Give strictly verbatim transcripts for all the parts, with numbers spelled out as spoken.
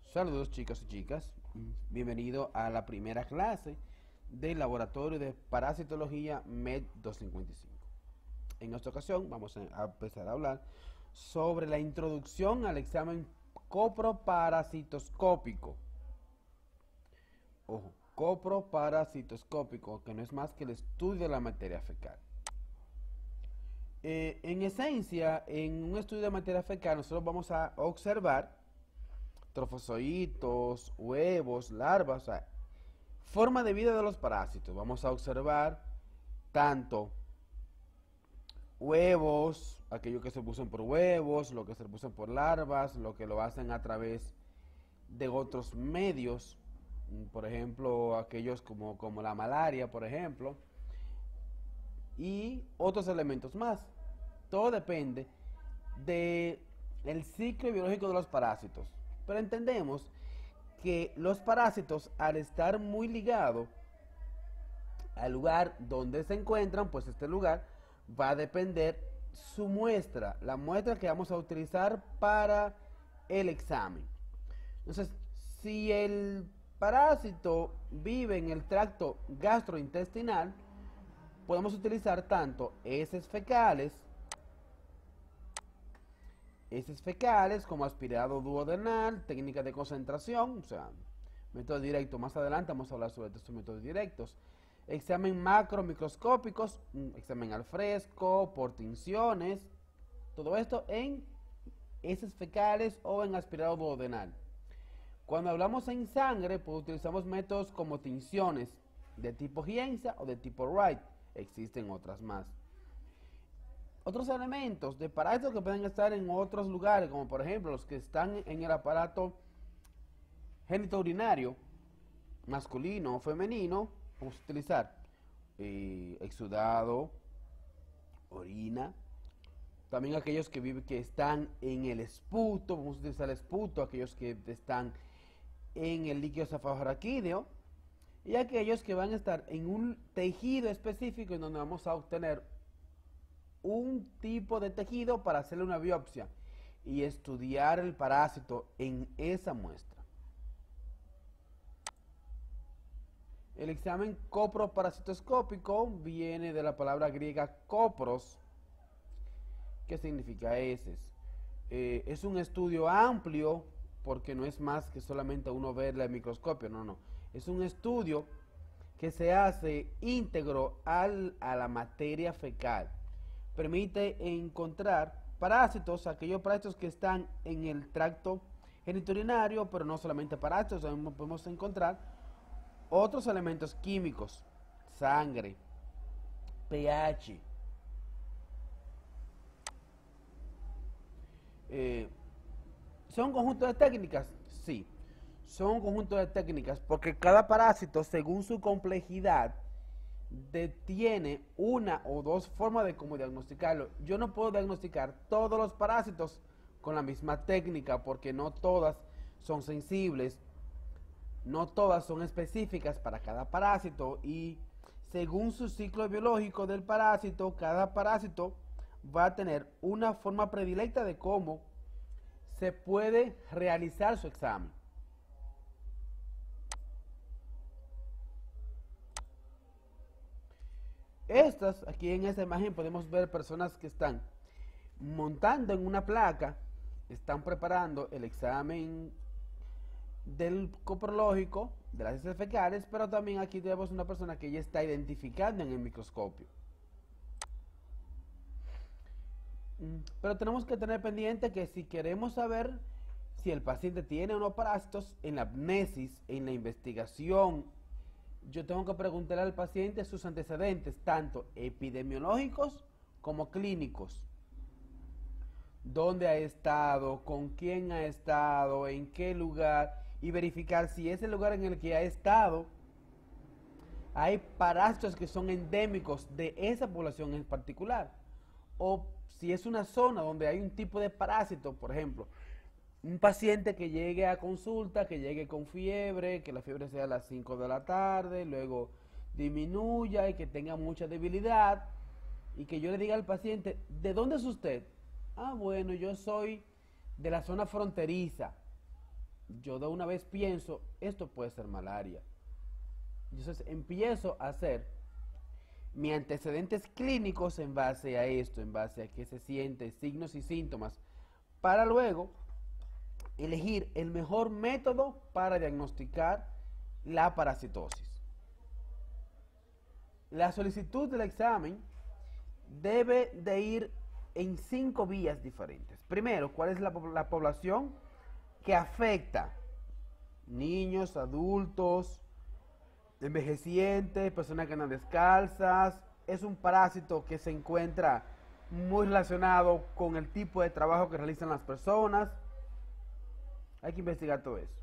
Saludos chicos y chicas, bienvenido a la primera clase del laboratorio de parasitología MED doscientos cincuenta y cinco. En esta ocasión vamos a empezar a hablar sobre la introducción al examen coproparasitoscópico. Ojo, coproparasitoscópico, que no es más que el estudio de la materia fecal. Eh, en esencia, en un estudio de materia fecal nosotros vamos a observar trofozoitos, huevos, larvas, o sea, forma de vida de los parásitos. Vamos a observar tanto huevos, aquellos que se producen por huevos, lo que se producen por larvas, lo que lo hacen a través de otros medios, por ejemplo, aquellos como, como la malaria, por ejemplo, y otros elementos más. Todo depende del ciclo biológico de los parásitos. Pero entendemos que los parásitos, al estar muy ligados al lugar donde se encuentran, pues este lugar va a depender su muestra, la muestra que vamos a utilizar para el examen. Entonces, si el parásito vive en el tracto gastrointestinal, podemos utilizar tanto heces fecales, heces fecales como aspirado duodenal, técnica de concentración, o sea, método directo. Más adelante vamos a hablar sobre estos métodos directos. Examen macromicroscópicos, examen al fresco, por tinciones, todo esto en heces fecales o en aspirado duodenal. Cuando hablamos en sangre, pues utilizamos métodos como tinciones de tipo Gienza o de tipo Wright. Existen otras más. Otros elementos de parásitos que pueden estar en otros lugares, como por ejemplo los que están en el aparato genitourinario, masculino o femenino, vamos a utilizar eh, exudado, orina. También aquellos que viven, que están en el esputo, vamos a utilizar el esputo, aquellos que están en el líquido esofagoraquídeo, y aquellos que van a estar en un tejido específico en donde vamos a obtener un tipo de tejido para hacerle una biopsia y estudiar el parásito en esa muestra. El examen coproparasitoscópico viene de la palabra griega copros, que significa heces. Eh, es un estudio amplio porque no es más que solamente uno verla en microscopio, no, no. Es un estudio que se hace íntegro al, a la materia fecal. Permite encontrar parásitos, aquellos parásitos que están en el tracto genitourinario, pero no solamente parásitos, también podemos encontrar otros elementos químicos, sangre, pH. Eh, ¿Son un conjunto de técnicas? Sí, son un conjunto de técnicas porque cada parásito, según su complejidad, tiene una o dos formas de cómo diagnosticarlo. Yo no puedo diagnosticar todos los parásitos con la misma técnica porque no todas son sensibles, no todas son específicas para cada parásito, y según su ciclo biológico del parásito, cada parásito va a tener una forma predilecta de cómo se puede realizar su examen. Estas, aquí en esta imagen podemos ver personas que están montando en una placa, están preparando el examen del coprológico de las heces fecales, pero también aquí tenemos una persona que ya está identificando en el microscopio. Pero tenemos que tener pendiente que si queremos saber si el paciente tiene o no parásitos, en la amnesis, en la investigación, yo tengo que preguntarle al paciente sus antecedentes, tanto epidemiológicos como clínicos. ¿Dónde ha estado? ¿Con quién ha estado? ¿En qué lugar? Y verificar si ese lugar en el que ha estado hay parásitos que son endémicos de esa población en particular. O si es una zona donde hay un tipo de parásito, por ejemplo, un paciente que llegue a consulta, que llegue con fiebre, que la fiebre sea a las cinco de la tarde, luego disminuya y que tenga mucha debilidad, y que yo le diga al paciente, ¿de dónde es usted? Ah, bueno, yo soy de la zona fronteriza. yo de una vez pienso, esto puede ser malaria. Entonces empiezo a hacer mis antecedentes clínicos en base a esto, en base a qué se siente, signos y síntomas, para luego elegir el mejor método para diagnosticar la parasitosis. La solicitud del examen debe de ir en cinco vías diferentes. Primero, ¿cuál es la, la población que afecta? Niños, adultos, envejecientes, personas que andan descalzas. Es un parásito que se encuentra muy relacionado con el tipo de trabajo que realizan las personas. Hay que investigar todo eso.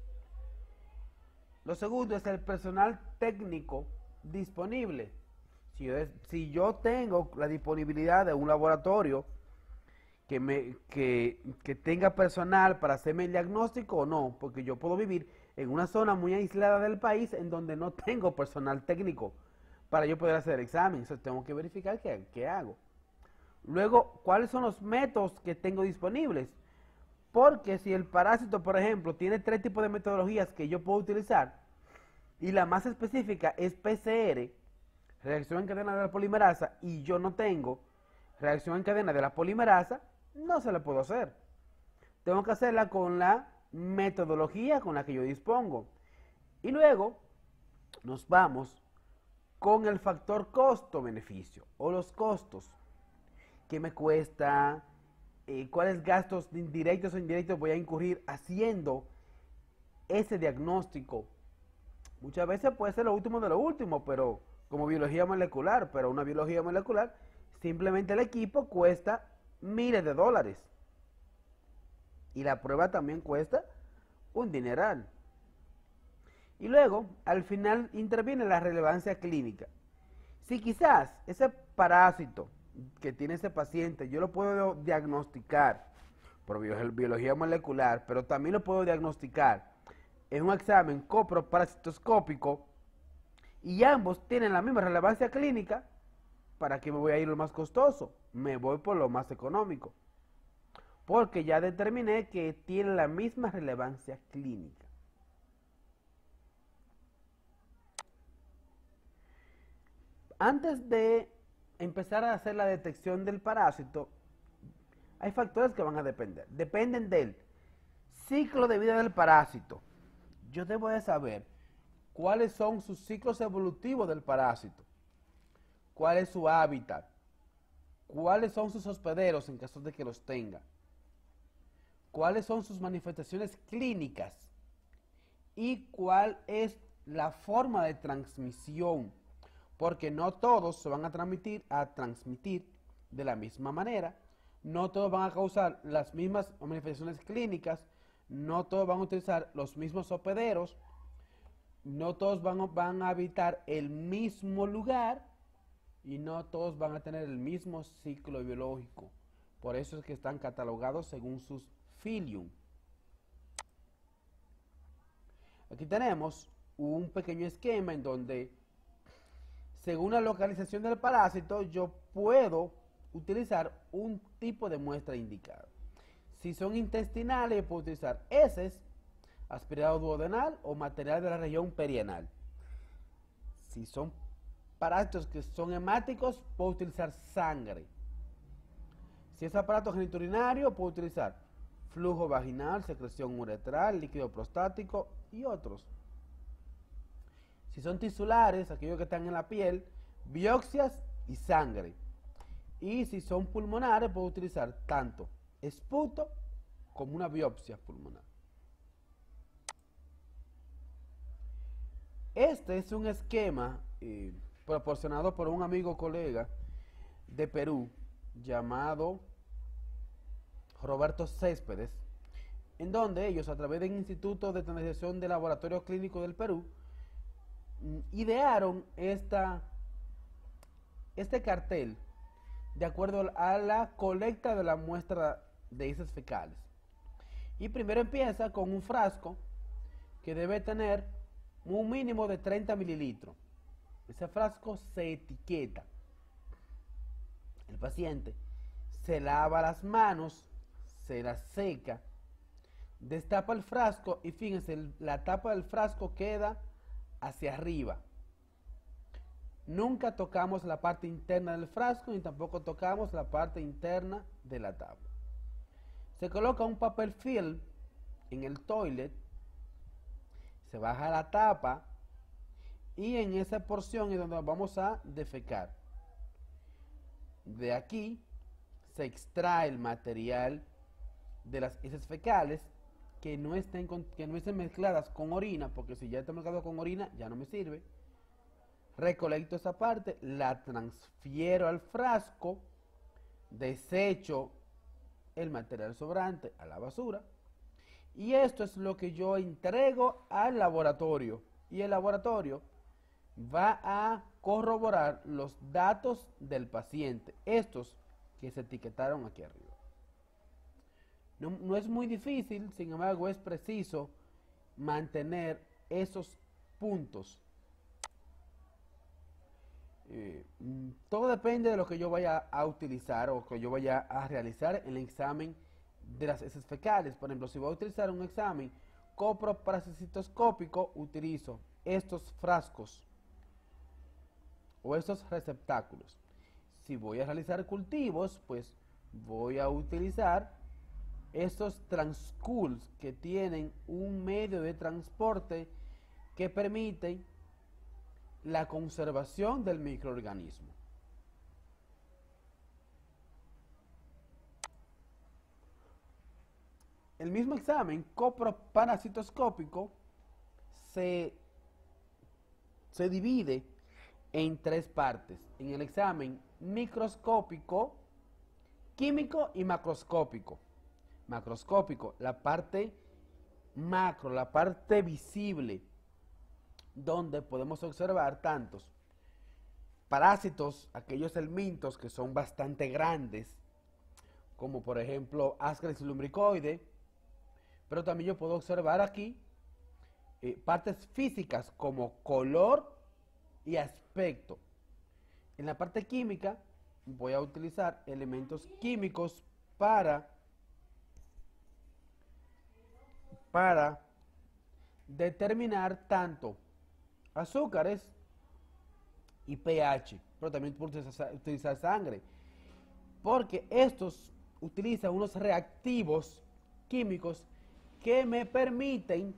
Lo segundo es el personal técnico disponible. Si yo, si yo tengo la disponibilidad de un laboratorio que, me, que, que tenga personal para hacerme el diagnóstico o no, porque yo puedo vivir en una zona muy aislada del país en donde no tengo personal técnico para yo poder hacer el examen. Entonces tengo que verificar qué, qué hago. Luego, ¿cuáles son los métodos que tengo disponibles? Porque si el parásito, por ejemplo, tiene tres tipos de metodologías que yo puedo utilizar, y la más específica es P C R, reacción en cadena de la polimerasa, y yo no tengo reacción en cadena de la polimerasa, no se la puedo hacer. Tengo que hacerla con la metodología con la que yo dispongo. Y luego nos vamos con el factor costo-beneficio, o los costos. ¿Qué me cuesta? Eh, ¿Cuáles gastos directos o indirectos voy a incurrir haciendo ese diagnóstico? Muchas veces puede ser lo último de lo último, pero como biología molecular, pero una biología molecular, simplemente el equipo cuesta miles de dólares. Y la prueba también cuesta un dineral. Y luego, al final, interviene la relevancia clínica. Si quizás ese parásito que tiene ese paciente, yo lo puedo diagnosticar por biología molecular, pero también lo puedo diagnosticar en un examen coproparasitoscópico, y ambos tienen la misma relevancia clínica, ¿para qué me voy a ir lo más costoso? Me voy por lo más económico, porque ya determiné que tiene la misma relevancia clínica. Antes de empezar a hacer la detección del parásito, hay factores que van a depender. Dependen del ciclo de vida del parásito. Yo debo de saber cuáles son sus ciclos evolutivos del parásito, cuál es su hábitat, cuáles son sus hospederos en caso de que los tenga, cuáles son sus manifestaciones clínicas y cuál es la forma de transmisión, porque no todos se van a transmitir, a transmitir de la misma manera, no todos van a causar las mismas manifestaciones clínicas, no todos van a utilizar los mismos hospederos, no todos van a, van a habitar el mismo lugar y no todos van a tener el mismo ciclo biológico. Por eso es que están catalogados según sus filium. Aquí tenemos un pequeño esquema en donde, según la localización del parásito, yo puedo utilizar un tipo de muestra indicada. Si son intestinales, yo puedo utilizar heces, aspirado duodenal o material de la región perianal. Si son parásitos que son hemáticos, puedo utilizar sangre. Si es aparato genitourinario, puedo utilizar flujo vaginal, secreción uretral, líquido prostático y otros. Si son tisulares, aquellos que están en la piel, biopsias y sangre. Y si son pulmonares, puedo utilizar tanto esputo como una biopsia pulmonar. Este es un esquema eh, proporcionado por un amigo colega de Perú llamado Roberto Céspedes, en donde ellos, a través del Instituto de Estandarización de Laboratorios Clínicos del Perú, idearon esta, este cartel de acuerdo a la colecta de la muestra de heces fecales. Y primero empieza con un frasco que debe tener un mínimo de treinta mililitros. Ese frasco se etiqueta. El paciente se lava las manos, se las seca, Destapa el frasco y fíjense, el, la tapa del frasco queda hacia arriba. Nunca tocamos la parte interna del frasco ni tampoco tocamos la parte interna de la tapa. Se coloca un papel film en el toilet, se baja la tapa y en esa porción es donde vamos a defecar. De aquí se extrae el material de las heces fecales que no estén, con, que no estén mezcladas con orina, porque si ya está mezclado con orina ya no me sirve. Recolecto esa parte, la transfiero al frasco, desecho el material sobrante a la basura y esto es lo que yo entrego al laboratorio y el laboratorio va a corroborar los datos del paciente, estos que se etiquetaron aquí arriba. No, no es muy difícil, sin embargo es preciso mantener esos puntos. Eh, todo depende de lo que yo vaya a utilizar o que yo vaya a realizar en el examen de las heces fecales. Por ejemplo, si voy a utilizar un examen coproparasitoscópico, utilizo estos frascos o estos receptáculos. Si voy a realizar cultivos, pues voy a utilizar estos transcools que tienen un medio de transporte que permite la conservación del microorganismo. El mismo examen coproparasitoscópico se, se divide en tres partes. En el examen microscópico, químico y macroscópico. Macroscópico, la parte macro, la parte visible, donde podemos observar tantos parásitos, aquellos helmintos que son bastante grandes, como por ejemplo Ascaris lumbricoide, pero también yo puedo observar aquí eh, partes físicas como color y aspecto. En la parte química voy a utilizar elementos químicos para, para determinar tanto azúcares y pH, pero también puedo utilizar sangre, porque estos utilizan unos reactivos químicos que me permiten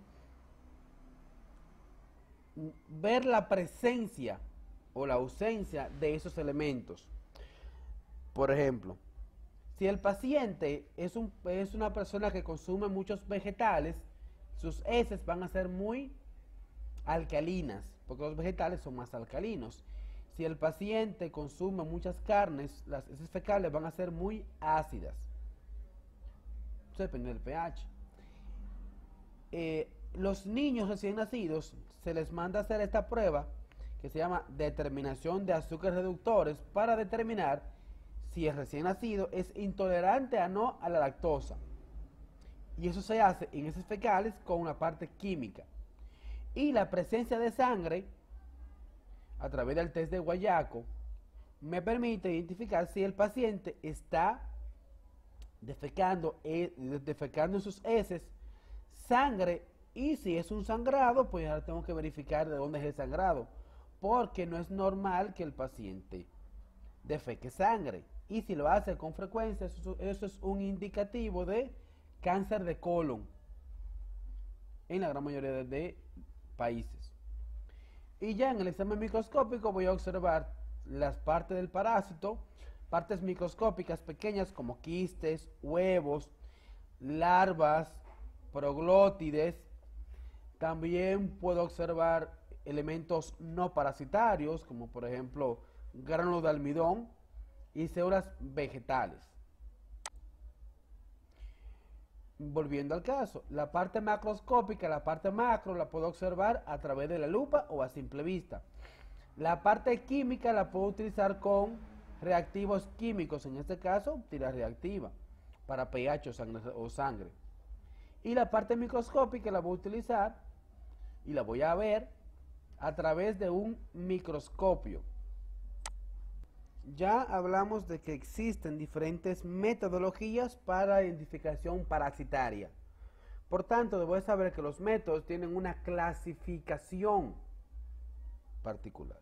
ver la presencia o la ausencia de esos elementos. Por ejemplo, si el paciente es, un, es una persona que consume muchos vegetales, sus heces van a ser muy alcalinas, porque los vegetales son más alcalinos. Si el paciente consume muchas carnes, las heces fecales van a ser muy ácidas. Eso depende del pH. Eh, los niños recién nacidos se les manda a hacer esta prueba que se llama determinación de azúcares reductores para determinar si el recién nacido es intolerante o no a la lactosa. Y eso se hace en heces fecales con una parte química. Y la presencia de sangre a través del test de Guayaco me permite identificar si el paciente está defecando, eh, defecando en sus heces sangre, y si es un sangrado, pues ahora tengo que verificar de dónde es el sangrado, porque no es normal que el paciente defeque sangre, y si lo hace con frecuencia, eso, eso es un indicativo de cáncer de colon en la gran mayoría de, de países. Y ya en el examen microscópico voy a observar las partes del parásito, partes microscópicas pequeñas como quistes, huevos, larvas, proglótides. También puedo observar elementos no parasitarios como por ejemplo gránulos de almidón y células vegetales. Volviendo al caso, la parte macroscópica, la parte macro la puedo observar a través de la lupa o a simple vista. La parte química la puedo utilizar con reactivos químicos, en este caso tira reactiva para pH o sangre, o sangre. Y la parte microscópica la voy a utilizar y la voy a ver a través de un microscopio. Ya hablamos de que existen diferentes metodologías para identificación parasitaria. Por tanto, debo de saber que los métodos tienen una clasificación particular.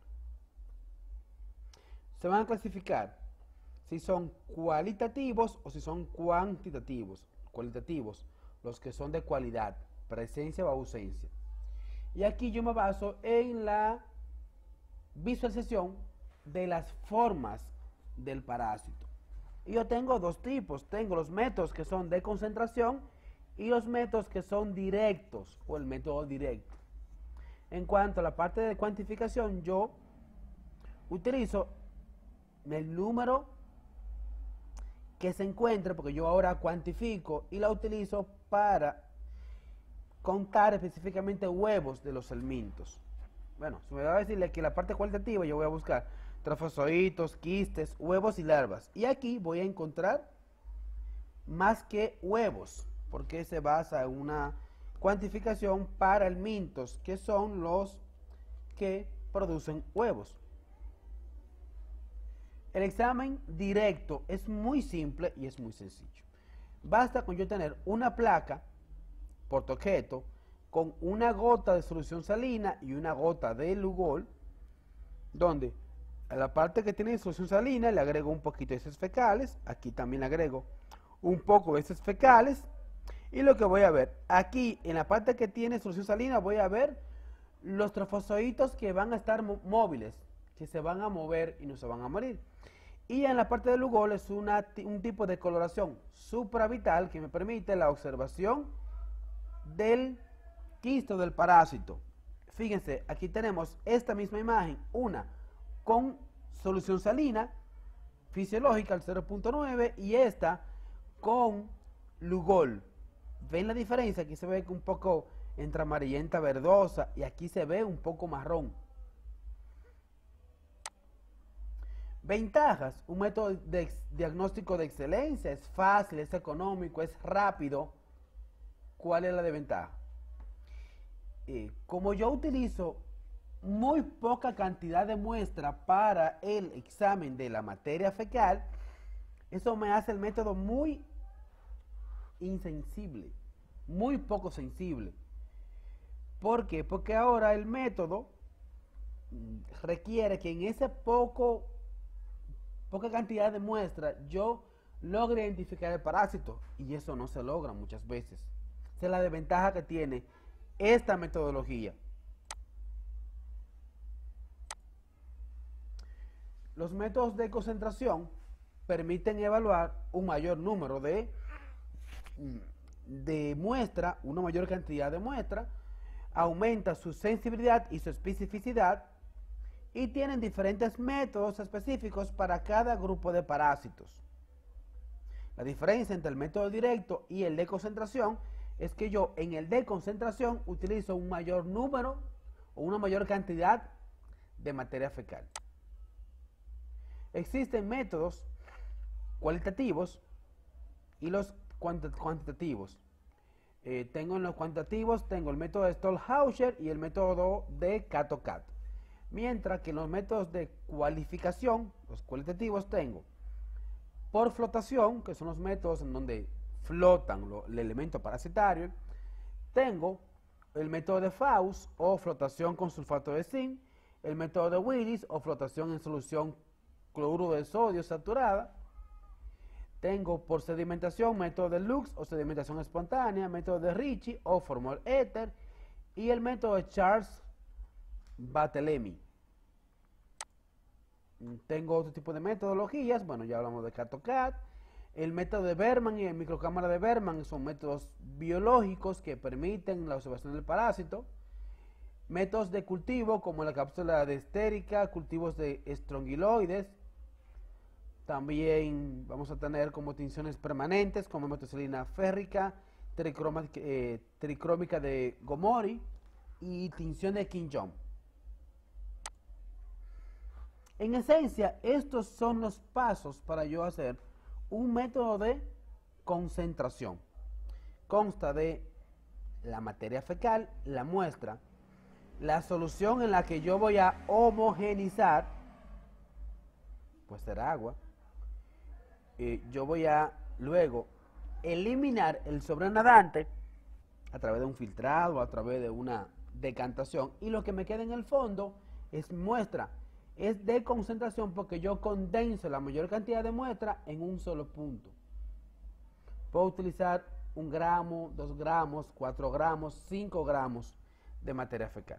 Se van a clasificar si son cualitativos o si son cuantitativos. Cualitativos, los que son de cualidad, presencia o ausencia. Y aquí yo me baso en la visualización de las formas del parásito. Y yo tengo dos tipos. Tengo los métodos que son de concentración y los métodos que son directos o el método directo. En cuanto a la parte de cuantificación, yo utilizo el número que se encuentre, porque yo ahora cuantifico y la utilizo para contar específicamente huevos de los helmintos. Bueno, se me va a decirle que la parte cualitativa yo voy a buscar trofozoitos, quistes, huevos y larvas. Y aquí voy a encontrar más que huevos, porque se basa en una cuantificación para helmintos, que son los que producen huevos. El examen directo es muy simple y es muy sencillo. Basta con yo tener una placa portoqueto con una gota de solución salina y una gota de Lugol, donde a la parte que tiene solución salina le agrego un poquito de heces fecales, aquí también le agrego un poco de heces fecales, y lo que voy a ver, aquí en la parte que tiene solución salina voy a ver los trofozoitos que van a estar móviles, que se van a mover y no se van a morir. Y en la parte del Lugol es una, un tipo de coloración supravital que me permite la observación del quiste o del parásito. Fíjense, aquí tenemos esta misma imagen, una con solución salina fisiológica al cero punto nueve y esta con Lugol. ¿Ven la diferencia? Aquí se ve un poco entre amarillenta verdosa y aquí se ve un poco marrón. Ventajas: un método de diagnóstico de excelencia, es fácil, es económico, es rápido. ¿Cuál es la desventaja? Eh, como yo utilizo muy poca cantidad de muestra para el examen de la materia fecal, eso me hace el método muy insensible, muy poco sensible. ¿Por qué? Porque ahora el método requiere que en ese poco poca cantidad de muestra yo logre identificar el parásito, y eso no se logra muchas veces. Esa es la desventaja que tiene esta metodología. Los métodos de concentración permiten evaluar un mayor número de, de muestra, una mayor cantidad de muestra, aumenta su sensibilidad y su especificidad, y tienen diferentes métodos específicos para cada grupo de parásitos. La diferencia entre el método directo y el de concentración es que yo en el de concentración utilizo un mayor número o una mayor cantidad de materia fecal. Existen métodos cualitativos y los cuantitativos. Eh, tengo en los cuantitativos, tengo el método de Stolhauscher y el método de Cato-Cat. Mientras que en los métodos de cualificación, los cualitativos, tengo por flotación, que son los métodos en donde flotan lo, el elemento parasitario. Tengo el método de Faust o flotación con sulfato de zinc, el método de Willis o flotación en solución cloruro de sodio saturada. Tengo por sedimentación método de Lux o sedimentación espontánea, método de Ricci o formol éter y el método de Charles Barthélemy. Tengo otro tipo de metodologías, bueno, ya hablamos de Cato-Cat. El método de Berman y el microcámara de Berman son métodos biológicos que permiten la observación del parásito. Métodos de cultivo como la cápsula de estérica, cultivos de estrongiloides. También vamos a tener como tinciones permanentes como metoxilina férrica, tricrómica, eh, tricrómica de Gomori y tinción de Quinjón. En esencia, estos son los pasos para yo hacer un método de concentración. Consta de la materia fecal, la muestra, la solución en la que yo voy a homogenizar, pues será agua. Eh, yo voy a luego eliminar el sobrenadante a través de un filtrado, a través de una decantación, y lo que me queda en el fondo es muestra, es de concentración porque yo condenso la mayor cantidad de muestra en un solo punto. Puedo utilizar un gramo, dos gramos, cuatro gramos, cinco gramos de materia fecal.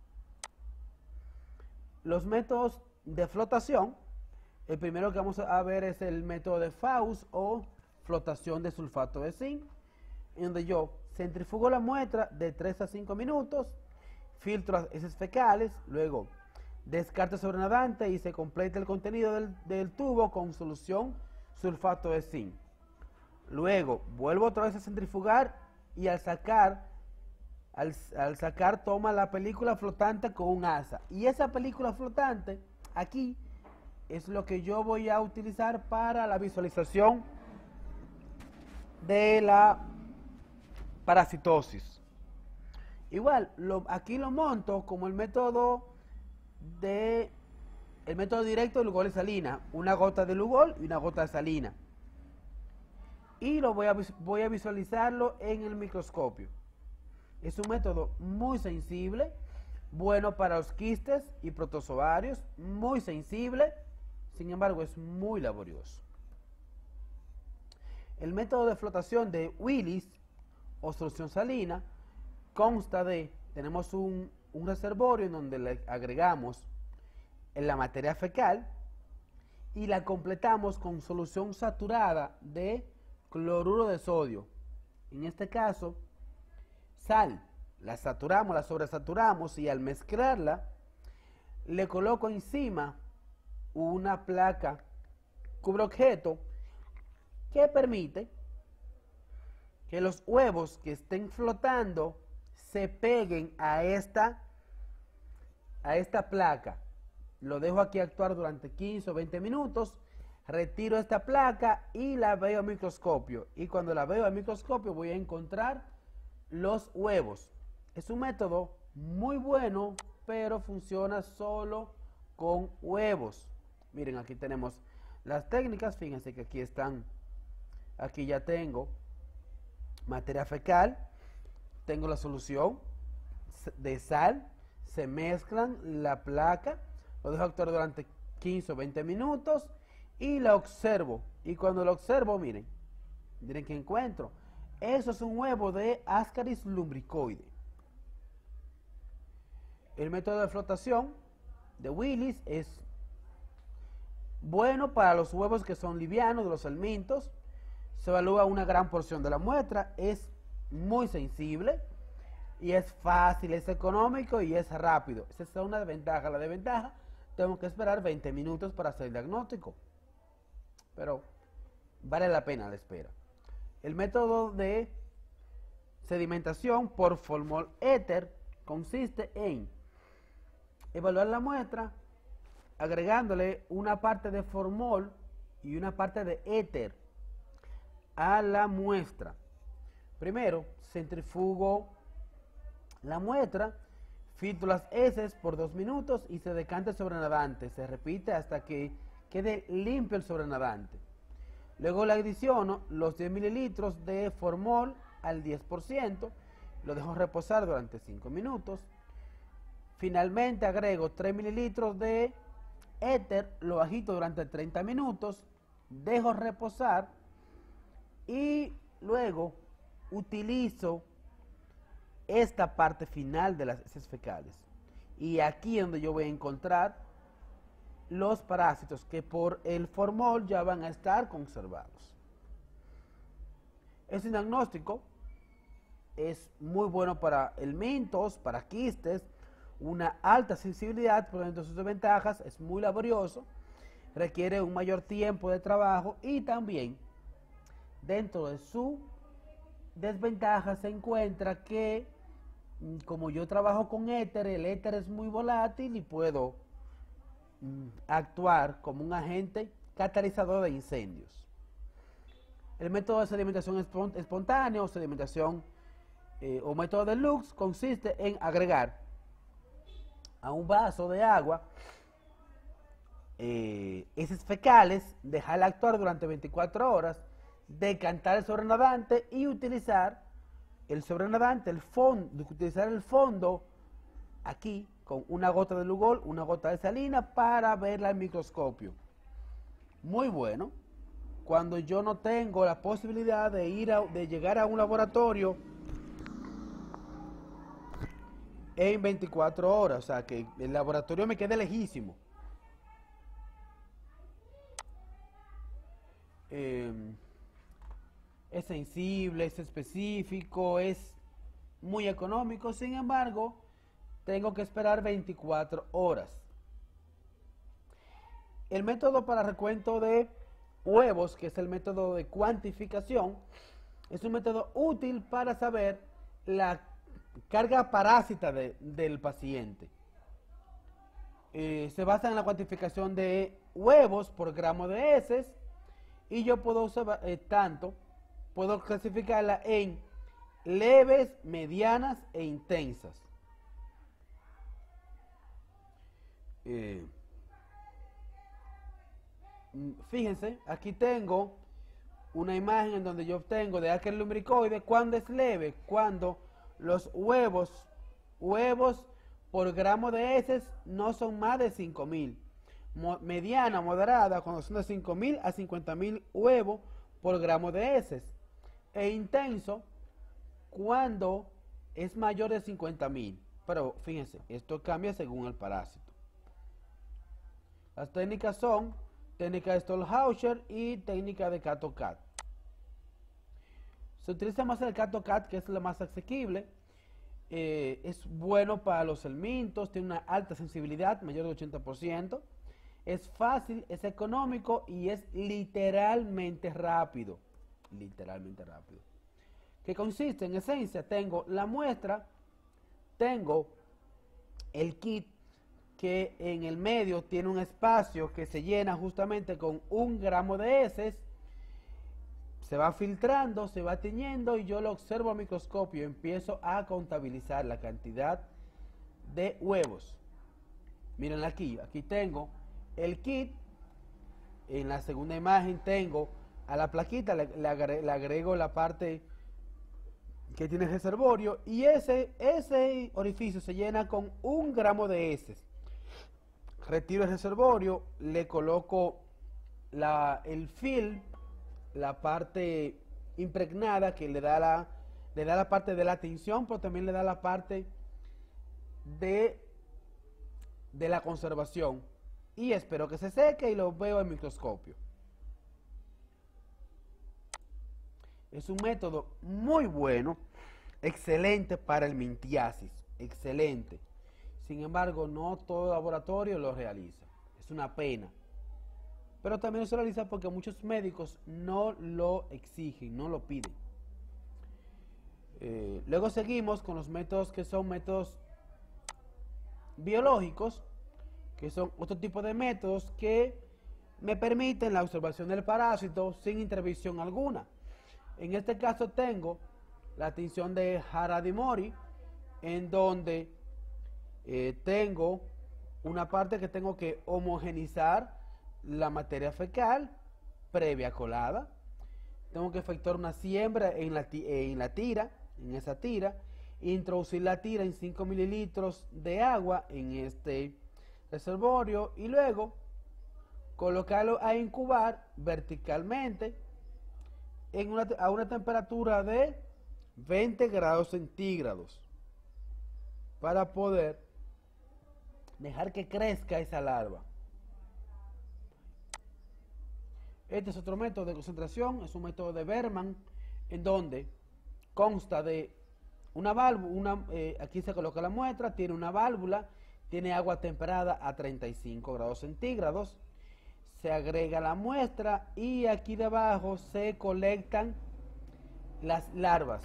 Los métodos de flotación, el primero que vamos a ver es el método de Faust o flotación de sulfato de zinc, en donde yo centrifugo la muestra de tres a cinco minutos, filtro las heces fecales, luego descarto el sobrenadante y se completa el contenido del, del tubo con solución sulfato de zinc. Luego vuelvo otra vez a centrifugar y al sacar, al, al sacar toma la película flotante con un asa. Y esa película flotante aquí es lo que yo voy a utilizar para la visualización de la parasitosis. Igual, lo, aquí lo monto como el método de el método directo de Lugol y salina, una gota de Lugol y una gota de salina. Y lo voy a, voy a visualizarlo en el microscopio. Es un método muy sensible, bueno para los quistes y protozoarios, muy sensible, sin embargo es muy laborioso. El método de flotación de Willis o solución salina consta de, tenemos un, un reservorio en donde le agregamos en la materia fecal y la completamos con solución saturada de cloruro de sodio. En este caso, sal. La saturamos, la sobresaturamos y al mezclarla le coloco encima una placa cubreobjeto que permite que los huevos que estén flotando se peguen a esta, a esta placa. Lo dejo aquí actuar durante quince o veinte minutos, retiro esta placa y la veo al microscopio. Y cuando la veo al microscopio voy a encontrar los huevos. Es un método muy bueno, pero funciona solo con huevos. Miren, aquí tenemos las técnicas. Fíjense que aquí están, aquí ya tengo materia fecal, tengo la solución de sal, se mezclan la placa, lo dejo actuar durante quince o veinte minutos y la observo. Y cuando lo observo, miren, miren que encuentro. Eso es un huevo de Ascaris lumbricoide. El método de flotación de Willis es bueno para los huevos que son livianos, de los helmintos. Se evalúa una gran porción de la muestra, es muy sensible y es fácil, es económico y es rápido. Esa es una desventaja. La desventaja, tengo que esperar veinte minutos para hacer el diagnóstico, pero vale la pena la espera. El método de sedimentación por formol éter consiste en evaluar la muestra agregándole una parte de formol y una parte de éter a la muestra. Primero, centrifugo la muestra, filtro las heces por dos minutos y se decanta el sobrenadante. Se repite hasta que quede limpio el sobrenadante. Luego le adiciono los diez mililitros de formol al diez por ciento, lo dejo reposar durante cinco minutos. Finalmente agrego tres mililitros de éter, lo agito durante treinta minutos, dejo reposar y luego utilizo esta parte final de las heces fecales. Y aquí es donde yo voy a encontrar los parásitos que por el formol ya van a estar conservados. Este diagnóstico es muy bueno para helmintos, para quistes, una alta sensibilidad, por dentro de sus desventajas, es muy laborioso, requiere un mayor tiempo de trabajo y también dentro de su desventaja se encuentra que como yo trabajo con éter, el éter es muy volátil y puedo mm, actuar como un agente catalizador de incendios. El método de sedimentación espontánea o sedimentación eh, o método de Lux consiste en agregar a un vaso de agua eh, heces fecales, dejarla actuar durante veinticuatro horas, decantar el sobrenadante y utilizar el sobrenadante, el fondo, utilizar el fondo aquí con una gota de Lugol, una gota de salina para verla al microscopio. Muy bueno. Cuando yo no tengo la posibilidad de ir a, de llegar a un laboratorio en veinticuatro horas, o sea que el laboratorio me quede lejísimo. Eh, es sensible, es específico, es muy económico, sin embargo, tengo que esperar veinticuatro horas. El método para recuento de huevos, que es el método de cuantificación, es un método útil para saber la carga parásita de, del paciente. Eh, se basa en la cuantificación de huevos por gramo de heces y yo puedo usar eh, tanto, puedo clasificarla en leves, medianas e intensas. Eh, Fíjense, aquí tengo una imagen en donde yo obtengo de aquel lumbricoide cuando es leve, cuando los huevos, huevos por gramo de heces no son más de cinco mil. Mo mediana, moderada, cuando son de cinco mil a cincuenta mil huevos por gramo de heces. E intenso, cuando es mayor de cincuenta mil. Pero fíjense, esto cambia según el parásito. Las técnicas son técnica de Stolhauscher y técnica de Kato-Cat. Se utiliza más el Kato-Cat, que es la más asequible. Eh, es bueno para los helmintos, tiene una alta sensibilidad, mayor de ochenta por ciento. Es fácil, es económico y es literalmente rápido. Literalmente rápido. ¿Qué consiste? En esencia, tengo la muestra, tengo el kit, que en el medio tiene un espacio que se llena justamente con un gramo de heces, se va filtrando, se va teñiendo y yo lo observo al microscopio y empiezo a contabilizar la cantidad de huevos. Miren aquí, aquí tengo el kit, en la segunda imagen tengo a la plaquita, le, le, agrego, le agrego la parte que tiene reservorio y ese, ese orificio se llena con un gramo de heces. Retiro el reservorio, le coloco la, el film, la parte impregnada que le da la, le da la parte de la tinción, pero también le da la parte de, de la conservación. Y espero que se seque y lo veo en microscopio. Es un método muy bueno, excelente para el mintiasis, excelente. Sin embargo, no todo laboratorio lo realiza. Es una pena. Pero también se realiza porque muchos médicos no lo exigen, no lo piden. Eh, luego seguimos con los métodos que son métodos biológicos, que son otro tipo de métodos que me permiten la observación del parásito sin intervención alguna. En este caso tengo la tinción de Harady-Mori, en donde Eh, tengo una parte que tengo que homogenizar la materia fecal previa colada. Tengo que efectuar una siembra en la, en la tira, en esa tira, introducir la tira en cinco mililitros de agua en este reservorio y luego colocarlo a incubar verticalmente en una, a una temperatura de veinte grados centígrados para poder dejar que crezca esa larva. Este es otro método de concentración, es un método de Berman, en donde consta de una válvula, una, eh, aquí se coloca la muestra, tiene una válvula, tiene agua temperada a treinta y cinco grados centígrados, se agrega la muestra y aquí debajo se colectan las larvas.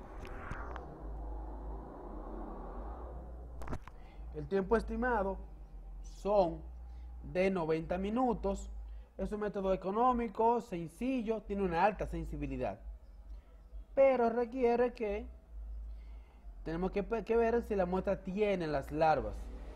El tiempo estimado son de noventa minutos. Es un método económico, sencillo, tiene una alta sensibilidad. Pero requiere que tenemos que, que ver si la muestra tiene las larvas.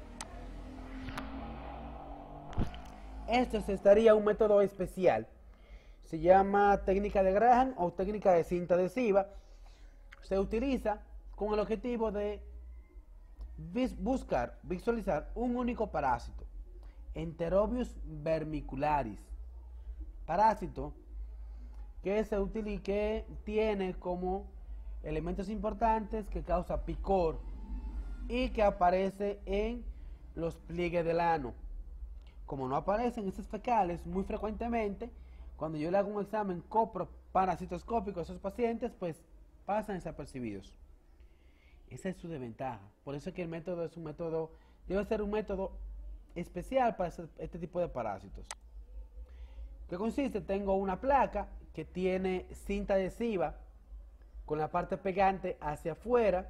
Este estaría un método especial. Se llama técnica de Graham o técnica de cinta adhesiva. se utiliza con el objetivo de buscar, visualizar un único parásito, Enterobius vermicularis, parásito que se utiliza, que tiene como elementos importantes que causa picor y que aparece en los pliegues del ano. Como no aparecen esas fecales muy frecuentemente, cuando yo le hago un examen coproparasitoscópico a esos pacientes, pues pasan desapercibidos. Esa es su desventaja. Por eso es que el método es un método, debe ser un método especial para este tipo de parásitos. ¿Qué consiste? Tengo una placa que tiene cinta adhesiva con la parte pegante hacia afuera,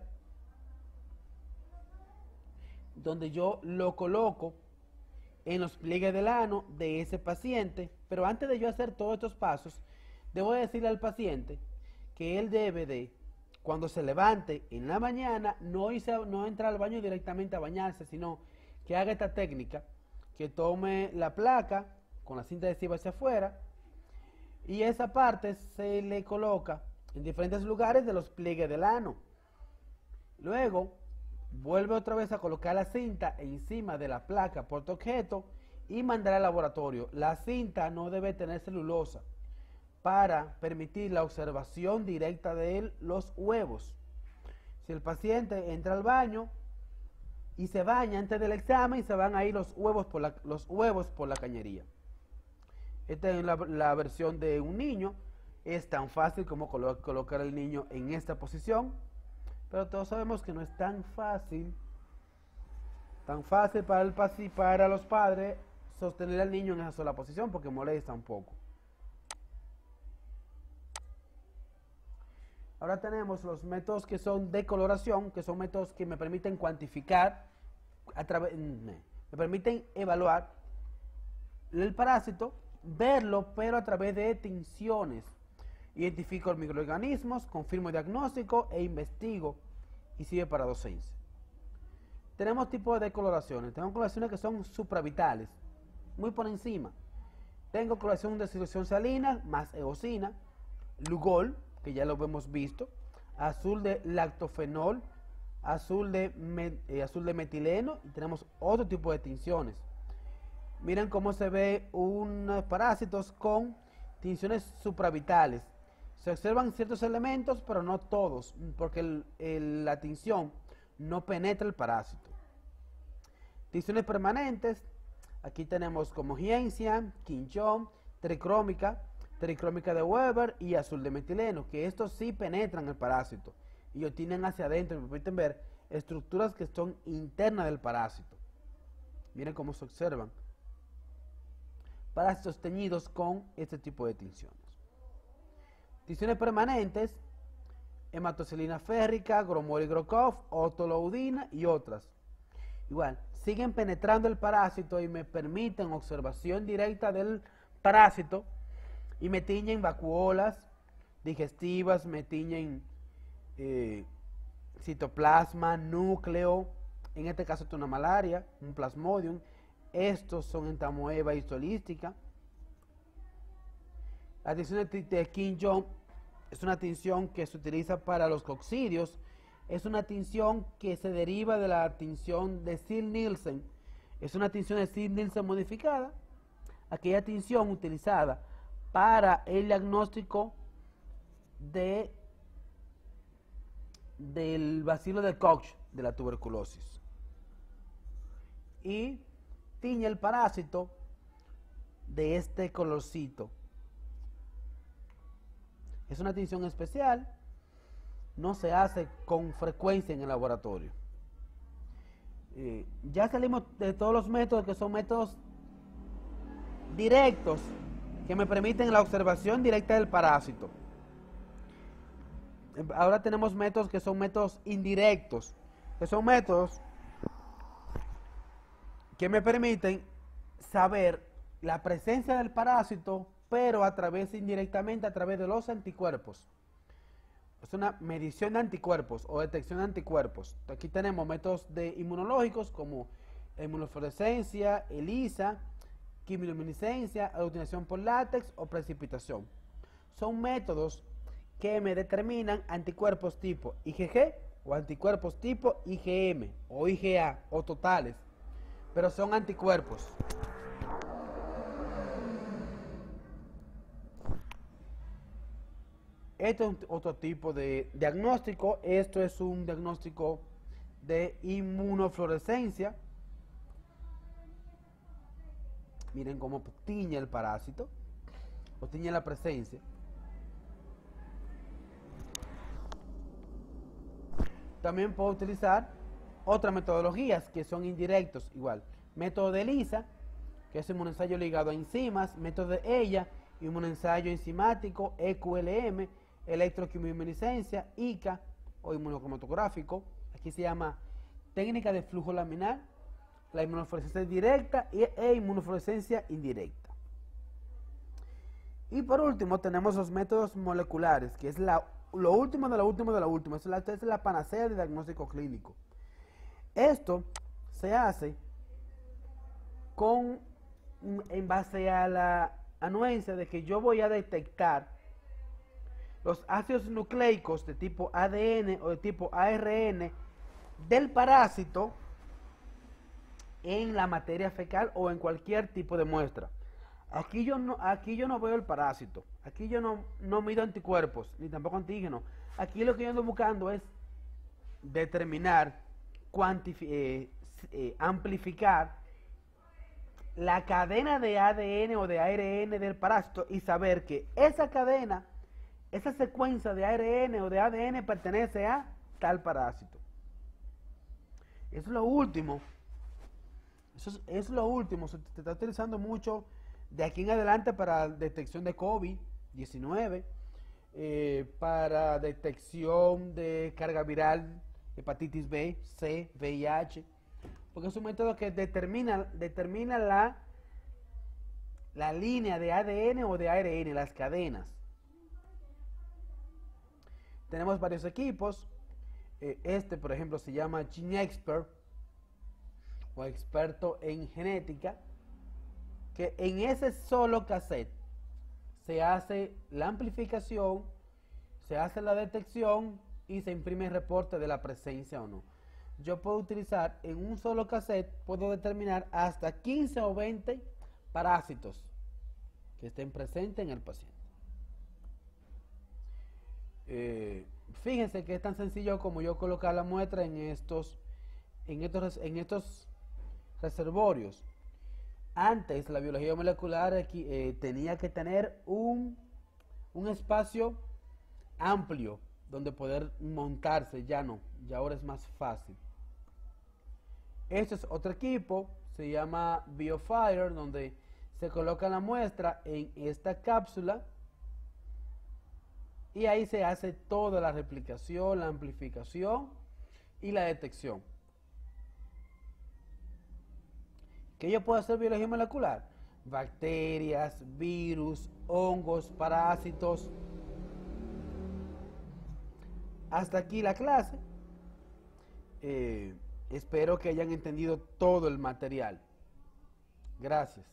donde yo lo coloco en los pliegues del ano de ese paciente. Pero antes de yo hacer todos estos pasos, debo decirle al paciente que él debe de, cuando se levante en la mañana, no, irse, no entrar al baño directamente a bañarse, sino que haga esta técnica, que tome la placa con la cinta adhesiva hacia afuera y esa parte se le coloca en diferentes lugares de los pliegues del ano. Luego vuelve otra vez a colocar la cinta encima de la placa portaobjeto y mandar al laboratorio. La cinta no debe tener celulosa para permitir la observación directa de los huevos. Si el paciente entra al baño y se baña antes del examen, se van a ir los huevos por la, los huevos por la cañería. Esta es la, la versión de un niño. Es tan fácil como colo colocar al niño en esta posición, pero todos sabemos que no es tan fácil, tan fácil para, el, para los padres sostener al niño en esa sola posición, porque molesta un poco. Ahora tenemos los métodos que son de coloración, que son métodos que me permiten cuantificar, a través, me permiten evaluar el parásito, verlo, pero a través de tinciones. Identifico los microorganismos, confirmo el diagnóstico e investigo y sirve para docencia. Tenemos tipos de coloraciones. Tenemos coloraciones que son supravitales, muy por encima. Tengo coloración de solución salina más eosina, Lugol, que ya lo hemos visto, azul de lactofenol, azul de, met, eh, azul de metileno, y tenemos otro tipo de tinciones. Miren cómo se ve unos parásitos con tinciones supravitales. Se observan ciertos elementos, pero no todos, porque el, el, la tinción no penetra el parásito. Tinciones permanentes, aquí tenemos como Giensia, Quinchón, tricrómica, tricrómica de Weber y azul de metileno, que estos sí penetran el parásito y lo tienen hacia adentro y me permiten ver estructuras que son internas del parásito. Miren cómo se observan parásitos teñidos con este tipo de tinciones. Tinciones permanentes, hematocilina férrica, gromoligrocov, otoloudina y otras. Igual, siguen penetrando el parásito y me permiten observación directa del parásito y me tiñen vacuolas digestivas, me tiñen eh, citoplasma, núcleo, en este caso es una malaria, un plasmodium. Estos son entamoeba histolística. La tinción de Quinchón es una tinción que se utiliza para los coccidios. Es una tinción que se deriva de la tinción de Ziehl-Neelsen. Es una tinción de Ziehl-Neelsen modificada. Aquella tinción utilizada para el diagnóstico de, del bacilo de Koch, de la tuberculosis. Y tiñe el parásito de este colorcito. Es una tinción especial, no se hace con frecuencia en el laboratorio. Eh, ya salimos de todos los métodos que son métodos directos que me permiten la observación directa del parásito. Ahora tenemos métodos que son métodos indirectos, que son métodos que me permiten saber la presencia del parásito, pero a través, indirectamente, a través de los anticuerpos. Es una medición de anticuerpos o detección de anticuerpos. Aquí tenemos métodos de inmunológicos como inmunofluorescencia, ELISA, quimiluminiscencia, aglutinación por látex o precipitación. Son métodos que me determinan anticuerpos tipo I G G o anticuerpos tipo I G M o I G A o totales, pero son anticuerpos. Este es otro tipo de diagnóstico. Esto es un diagnóstico de inmunofluorescencia. Miren cómo tiñe el parásito o tiñe la presencia. También puedo utilizar otras metodologías que son indirectos, igual. Método de ELISA, que es inmunensayo ligado a enzimas. Método de ELLA, inmunensayo enzimático. E Q L M, electroquimiluminiscencia. I C A o inmunocromatográfico. Aquí se llama técnica de flujo laminar, la inmunofluorescencia directa e inmunofluorescencia indirecta. Y por último tenemos los métodos moleculares, que es la, lo último de lo último de lo último. Esta es la panacea de diagnóstico clínico. Esto se hace con, en base a la anuencia de que yo voy a detectar los ácidos nucleicos de tipo A D N o de tipo A R N del parásito en la materia fecal o en cualquier tipo de muestra. Aquí yo no, aquí yo no veo el parásito, aquí yo no, no mido anticuerpos, ni tampoco antígenos. Aquí lo que yo ando buscando es determinar, eh, eh, amplificar la cadena de A D N o de A R N del parásito y saber que esa cadena, esa secuencia de A R N o de A D N pertenece a tal parásito. Eso es lo último. Eso es, es lo último. Se está utilizando mucho de aquí en adelante para detección de COVID diecinueve, eh, para detección de carga viral, hepatitis B, C, V I H, porque es un método que determina, determina la, la línea de A D N o de A R N, las cadenas. Tenemos varios equipos. Eh, este, por ejemplo, se llama GeneXpert o experto en genética, que en ese solo cassette se hace la amplificación, se hace la detección y se imprime el reporte de la presencia o no. Yo puedo utilizar en un solo cassette, puedo determinar hasta quince o veinte parásitos que estén presentes en el paciente. Eh, fíjense que es tan sencillo como yo colocar la muestra en estos, en estos, en estos reservorios. Antes la biología molecular aquí, eh, tenía que tener un, un espacio amplio donde poder montarse. Ya no, ya ahora es más fácil. Este es otro equipo, se llama BioFire, donde se coloca la muestra en esta cápsula y ahí se hace toda la replicación, la amplificación y la detección. ¿Qué yo puedo hacer biología molecular? Bacterias, virus, hongos, parásitos. Hasta aquí la clase. Eh, espero que hayan entendido todo el material. Gracias.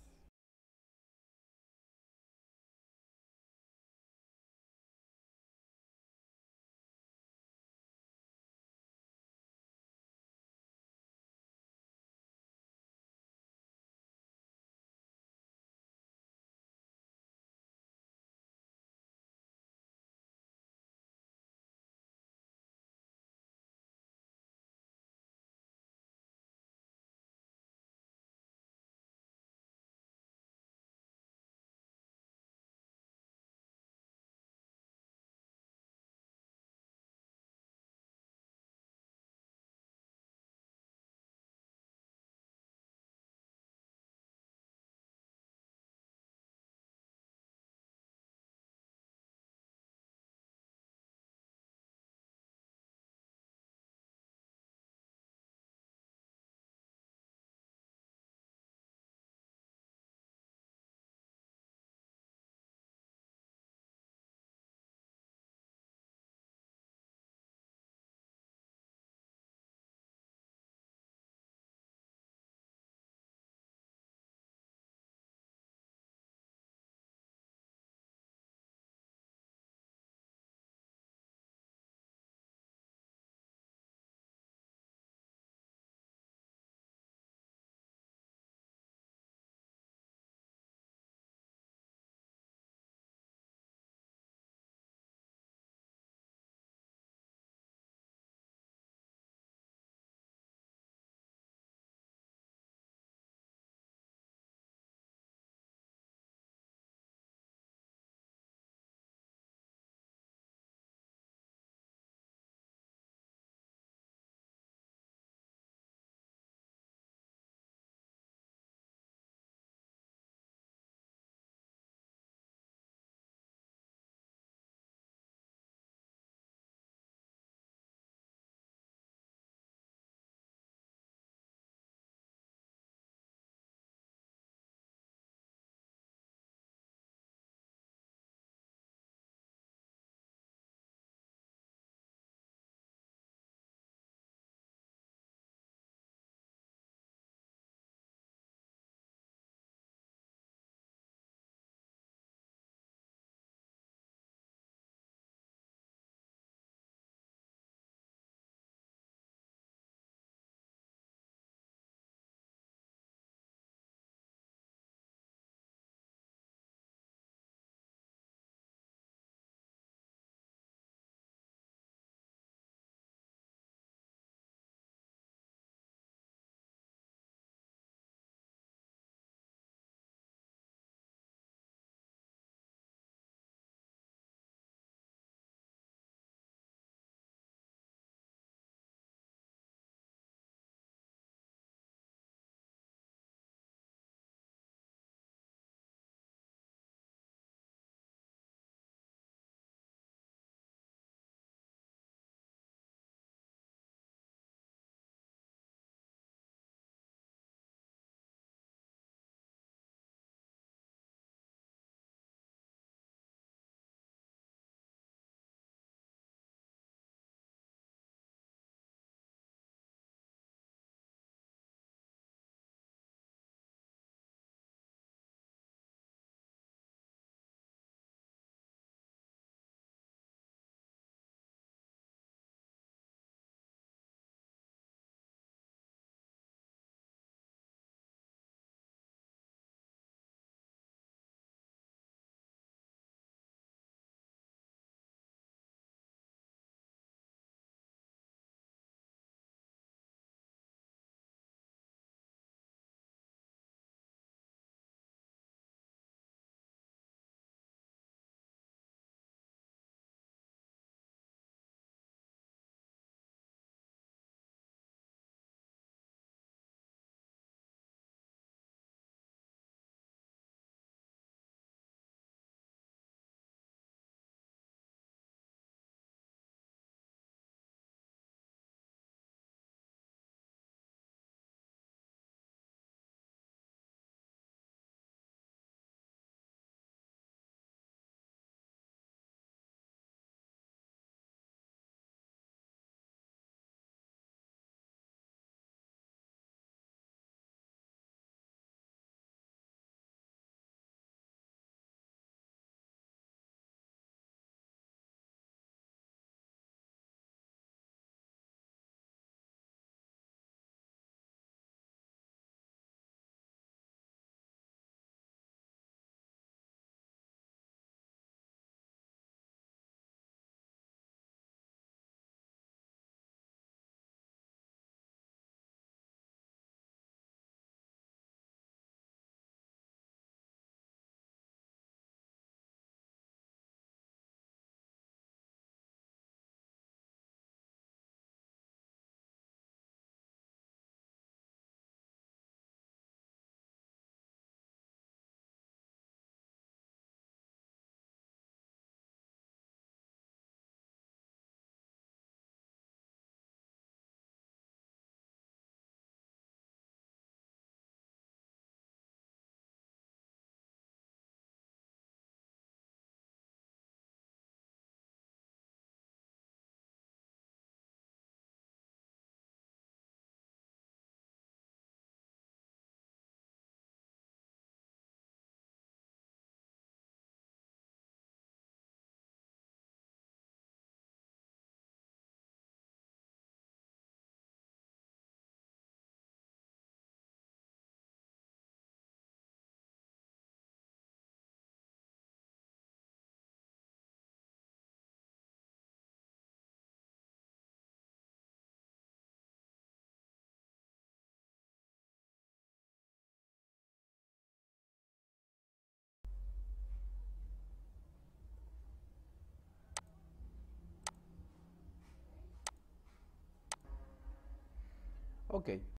Ok.